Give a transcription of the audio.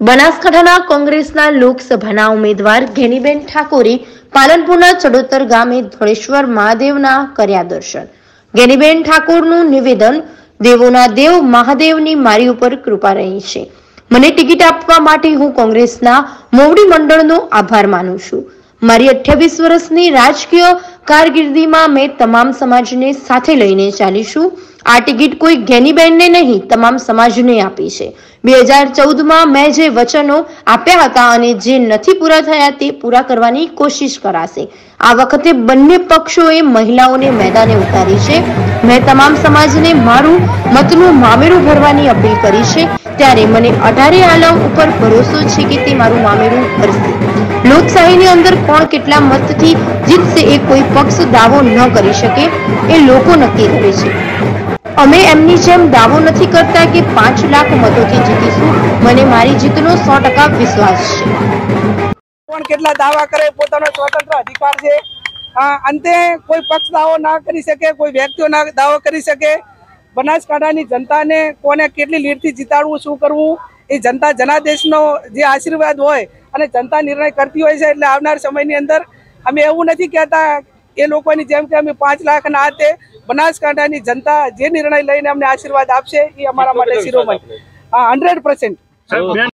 બનાસકાંઠાના કોંગ્રેસના લોકસભાના ઉમેદવાર ઘેનીબેન ઠાકોરે પાલનપુરના ચડોતર ગામે ધોળેશ્વર મહાદેવના કર્યા દર્શન। ઘેનીબેન ઠાકોરનું નિવેદન, દેવોના દેવ મહાદેવની મારી ઉપર કૃપા રહી છે। મને ટિકિટ આપવા માટે હું કોંગ્રેસના મોવડી મંડળનો આભાર માનું છું। મારી 28 વર્ષની રાજકીય કારકિર્દીમાં મેં તમામ સમાજને સાથે લઈને ચાલી છું। આ ટિકિટ કોઈ ઘેનીબેનને નહીં, તમામ સમાજને આપી છે। 2014માં મેં જે વચનો આપ્યા હતા અને જે નથી પૂરા થયા તે પૂરા કરવાની કોશિશ કરાશે। આ વખતે બંને પક્ષોએ મહિલાઓને મેદાને ઉતારી છે। મેં તમામ સમાજને મારું મતનું મામેરું ભરવાની અપીલ કરી છે, ત્યારે મને 18 આલમ ઉપર ભરોસો છે કે તે મારું મામેરું ભરશે। લોકશાહીની અંદર કોણ કેટલા મતથી જીતશે એ કોઈ પક્ષ દાવો ન કરી શકે, એ લોકો નક્કી કરે છે। અમે એમની જેમ દાવો નથી કરતા કે 5 લાખ મતોથી જીતીશું। મને મારી જીતનો 100% વિશ્વાસ છે। કોણ કેટલા દાવા કરે પોતાનો સ્વતંત્ર અધિકાર છે। અંતે કોઈ પક્ષ દાવો ના કરી શકે, કોઈ વ્યક્તિઓ ના દાવો કરી શકે। બનાસકાંઠાની જનતાને કોને કેટલી લીડથી જીતાડવું, શું કરવું, એ જનતા જનાદેશનો જે આશીર્વાદ હોય અને જનતા નિર્ણય કરતી હોય છે। એટલે આવનાર સમયની અંદર અમે એવું નથી કહેતા એ લોકોની જેમ કે અમે 5 લાખ ના હાથે, બનાસકાંઠાની જનતા જે નિર્ણય લઈને અમને આશીર્વાદ આપશે એ અમારા માટે શિરોમણી 100%।